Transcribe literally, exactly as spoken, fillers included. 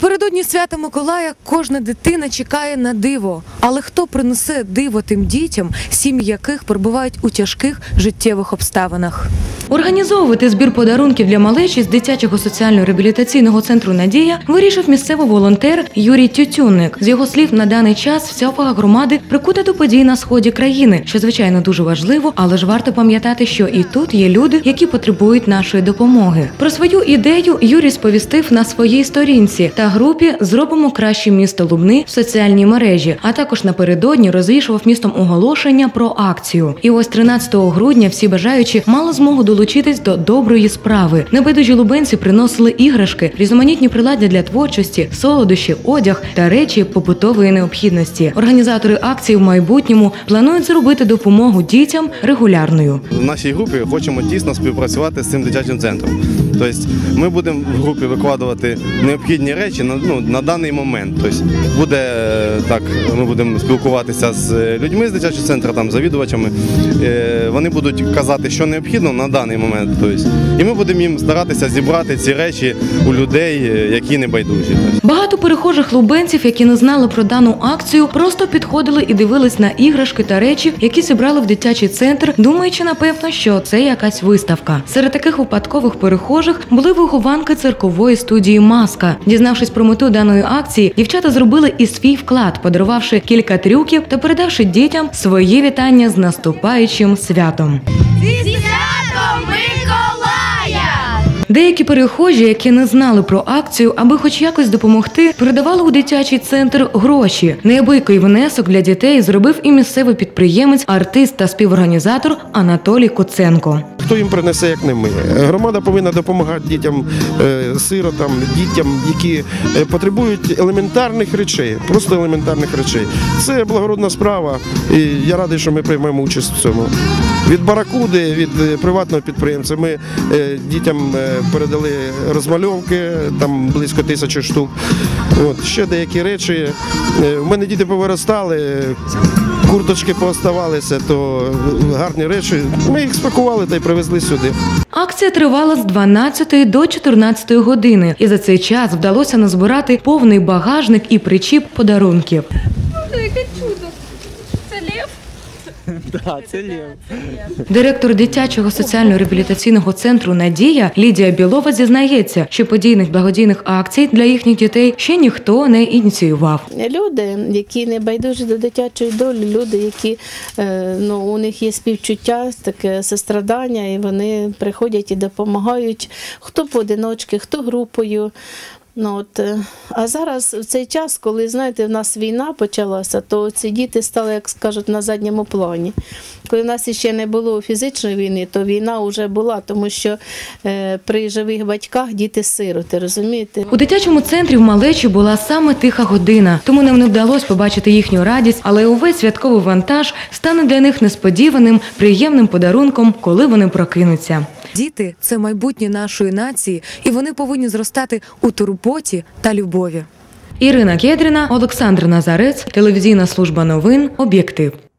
Напередодні свята Миколая кожна дитина чекає на диво. Але хто принесе диво тим дітям, сім'ї яких перебувають у тяжких життєвих обставинах? Організовувати збір подарунків для малечі з дитячого соціально-реабілітаційного центру «Надія» вирішив місцевий волонтер Юрій Тютюнник. З його слів, на даний час вся увага громади прикута до подій на сході країни, що, звичайно, дуже важливо, але ж варто пам'ятати, що і тут є люди, які потребують нашої допомоги. Про свою ідею Юрій сповістив на своїй сторінці та групі «Зробимо краще місто Лубни» в соціальній мережі, а також напередодні розвішував містом оголошення про акцію. І ось тринадцятого грудня всі бажаючі мали змогу долучитись до доброї справи. Небайдужі лубенці приносили іграшки, різноманітні приладдя для творчості, солодощі, одяг та речі побутової необхідності. Організатори акції в майбутньому планують зробити допомогу дітям регулярною. В нашій групі хочемо тісно співпрацювати з цим дитячим центром. Тобто ми будемо в групі викладувати необхідні речі на, ну, на даний момент. Тобто буде так, ми будемо спілкуватися з людьми з дитячого центру, там, завідувачами. Вони будуть казати, що необхідно на даний момент. Тобто, і ми будемо їм старатися зібрати ці речі у людей, які не байдужі. Багато перехожих лубенців, які не знали про дану акцію, просто підходили і дивились на іграшки та речі, які зібрали в дитячий центр, думаючи, напевно, що це якась виставка. Серед таких випадкових перехожих були вихованки циркової студії «Маска». Дізнавшись про мету даної акції, дівчата зробили і свій вклад, подарувавши кілька трюків та передавши дітям свої вітання з наступаючим святом. Деякі перехожі, які не знали про акцію, аби хоч якось допомогти, передавали у дитячий центр гроші. Неабиякий внесок для дітей зробив і місцевий підприємець, артист та співорганізатор Анатолій Куценко. Хто їм принесе, як не ми? Громада повинна допомагати дітям, сиротам, дітям, які потребують елементарних речей, просто елементарних речей. Це благородна справа, і я радий, що ми приймемо участь в цьому. Від баракуди, від приватного підприємця ми дітям передали розмальовки, там близько тисячі штук. От, ще деякі речі. У мене діти повиростали, курточки пооставалися, то гарні речі. Ми їх спакували та й привезли сюди. Акція тривала з дванадцятої до чотирнадцятої години. І за цей час вдалося назбирати повний багажник і причіп подарунків. Яке чудо! Це лев? Так, це лев. Директор дитячого соціально-реабілітаційного центру «Надія» Лідія Білова зізнається, що подійних благодійних акцій для їхніх дітей ще ніхто не ініціював. Люди, які не байдужі до дитячої долі, люди, які, ну, у них є співчуття, таке сострадання, і вони приходять і допомагають, хто поодиночки, хто групою. Ну, от, а зараз, в цей час, коли, знаєте, в нас війна почалася, то ці діти стали, як скажуть, на задньому плані. Коли в нас ще не було фізичної війни, то війна вже була, тому що е, при живих батьках діти-сироти, розумієте? У дитячому центрі в малечі була саме тиха година, тому нам не вдалося побачити їхню радість, але увесь святковий вантаж стане для них несподіваним, приємним подарунком, коли вони прокинуться. Діти – це майбутнє нашої нації, і вони повинні зростати у турботі та любові. Ірина Кедріна, Олександр Назарець, телевізійна служба новин «Об'єктив».